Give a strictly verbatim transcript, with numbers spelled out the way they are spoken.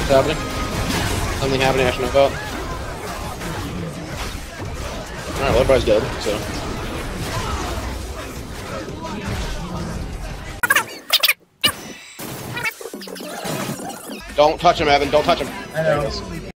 What's happening? Something happening I should know about. Alright, well everybody's dead, so. Don't touch him, Evan. Don't touch him. I know.